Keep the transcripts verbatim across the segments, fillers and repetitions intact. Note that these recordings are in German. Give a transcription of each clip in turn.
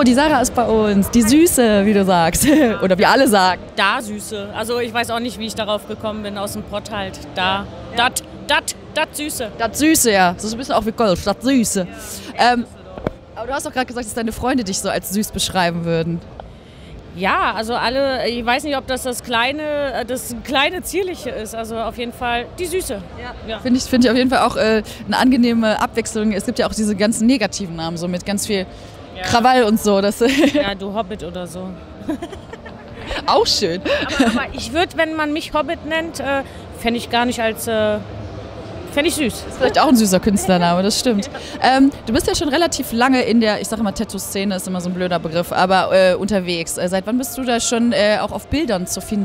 Hallo, die Sarah ist bei uns. Die Süße, wie du sagst. Oder wie alle sagen. Da Süße. Also ich weiß auch nicht, wie ich darauf gekommen bin, aus dem Pott halt. Da, ja. dat, dat, dat Süße. Das Süße, ja. Das ist ein bisschen auch wie Golf, das Süße. Ja. Ähm, aber du hast auch gerade gesagt, dass deine Freunde dich so als süß beschreiben würden. Ja, also alle, ich weiß nicht, ob das das kleine, das kleine Zierliche ist. Also auf jeden Fall die Süße. Ja. Ja. Finde ich, find ich auf jeden Fall auch äh, eine angenehme Abwechslung. Es gibt ja auch diese ganzen negativen Namen, so mit ganz viel ja. Krawall und so. Das ja, du Hobbit oder so. Auch schön. Aber, aber ich würde, wenn man mich Hobbit nennt, äh, fände ich gar nicht als... Äh, Fände ich süß. Das ist vielleicht auch ein süßer Künstlername, das stimmt. Ja. Ähm, du bist ja schon relativ lange in der, ich sage immer Tattoo-Szene, ist immer so ein blöder Begriff, aber äh, unterwegs. Äh, seit wann bist du da schon äh, auch auf Bildern zu finden?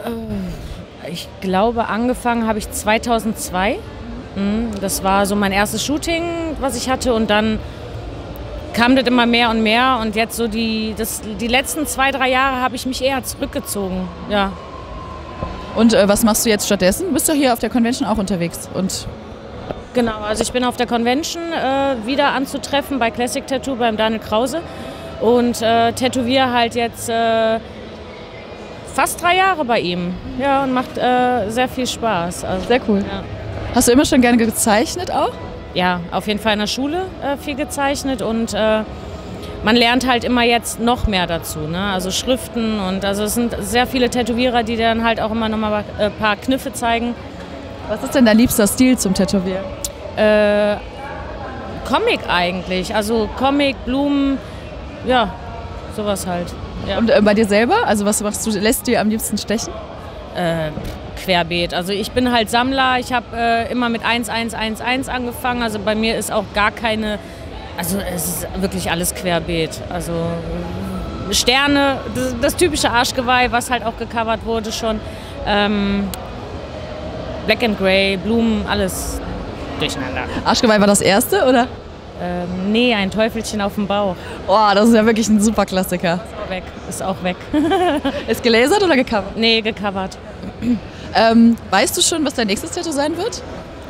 Ich glaube, angefangen habe ich zweitausendzwei. Das war so mein erstes Shooting, was ich hatte, und dann kam das immer mehr und mehr, und jetzt so die, das, die letzten zwei, drei Jahre habe ich mich eher zurückgezogen. Ja. Und äh, was machst du jetzt stattdessen? Du bist doch hier auf der Convention auch unterwegs. Und genau, also ich bin auf der Convention äh, wieder anzutreffen bei Classic Tattoo beim Daniel Krause und äh, tätowiere halt jetzt äh, fast drei Jahre bei ihm. Ja, und macht äh, sehr viel Spaß. Also, sehr cool. Ja. Hast du immer schon gerne gezeichnet auch? Ja, auf jeden Fall in der Schule äh, viel gezeichnet, und äh, man lernt halt immer jetzt noch mehr dazu, ne? Also Schriften, und also es sind sehr viele Tätowierer, die dann halt auch immer noch mal ein paar Kniffe zeigen. Was ist denn dein liebster Stil zum Tätowieren? Äh, Comic eigentlich, also Comic, Blumen, ja, sowas halt. Ja. Und äh, bei dir selber, also was machst du, lässt du dir am liebsten stechen? Äh, querbeet, also ich bin halt Sammler, ich habe äh, immer mit eins eins eins eins angefangen, also bei mir ist auch gar keine... Also es ist wirklich alles querbeet. Also Sterne, das, das typische Arschgeweih, was halt auch gecovert wurde schon. Ähm, Black and Grey, Blumen, alles durcheinander. Arschgeweih war das erste, oder? Ähm, nee, ein Teufelchen auf dem Bauch. Oh, das ist ja wirklich ein super Klassiker. Ist auch weg. Ist auch weg. Ist gelasert oder gecovert? Nee, gecovert. Ähm, weißt du schon, was dein nächstes Tattoo sein wird?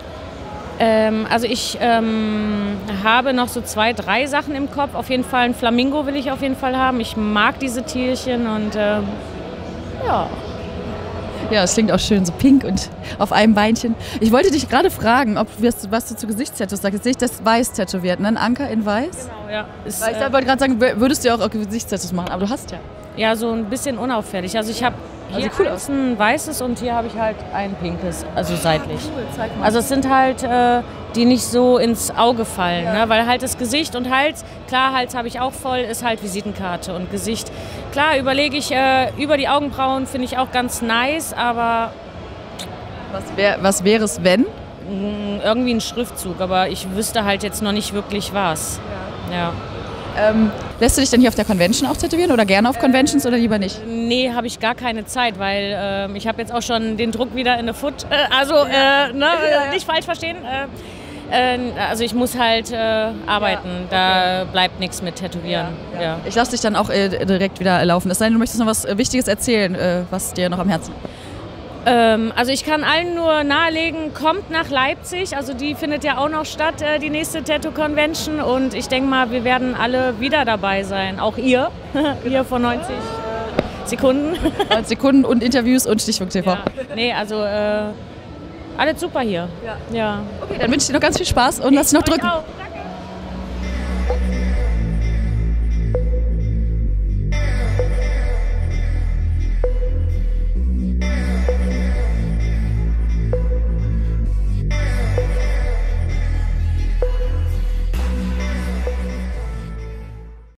Ähm, also ich ähm, habe noch so zwei, drei Sachen im Kopf. Auf jeden Fall ein Flamingo will ich auf jeden Fall haben. Ich mag diese Tierchen, und ähm, ja. Ja, es klingt auch schön, so pink und auf einem Beinchen. Ich wollte dich gerade fragen, ob was, was du zu Gesichtstattoos sagst. Jetzt sehe ich das weiß tätowiert, ne? Ein Anker in weiß? Genau, ja. Ist, Weil ich äh, wollte gerade sagen, würdest du ja auch Gesichtstattoos machen, aber du hast ja. Ja, so ein bisschen unauffällig. Also ich habe hier also cool ist ein weißes, und hier habe ich halt ein pinkes, also seitlich. Cool, zeig mal. Also es sind halt, äh, die nicht so ins Auge fallen, ja. Ne? Weil halt das Gesicht und Hals, klar, Hals habe ich auch voll, ist halt Visitenkarte, und Gesicht. Klar, überlege ich, äh, über die Augenbrauen finde ich auch ganz nice, aber... Was, wär, was wäre es, wenn? Irgendwie ein Schriftzug, aber ich wüsste halt jetzt noch nicht wirklich was. Ja. Ja. Ähm, lässt du dich denn hier auf der Convention auch tätowieren oder gerne auf Conventions äh, oder lieber nicht? Nee, habe ich gar keine Zeit, weil äh, ich habe jetzt auch schon den Druck wieder in der Foot. Äh, also, äh, ne, ja, ja. Nicht falsch verstehen. Äh, äh, also ich muss halt äh, arbeiten, ja, okay. Da bleibt nichts mit Tätowieren. Ja, ja. Ja. Ich lasse dich dann auch äh, direkt wieder laufen. Es sei denn, du möchtest noch was Wichtiges erzählen, äh, was dir noch am Herzen liegt. Ähm, also ich kann allen nur nahelegen, kommt nach Leipzig, also die findet ja auch noch statt, äh, die nächste Tattoo-Convention, und ich denke mal, wir werden alle wieder dabei sein, auch ihr, hier vor neunzig Sekunden. neunzig Sekunden und Interviews und Stichwort T V. Ja. Nee, also äh, alles super hier. Ja. Ja. Okay, dann wünsche ich dir noch ganz viel Spaß und lass dich noch drücken. Auch.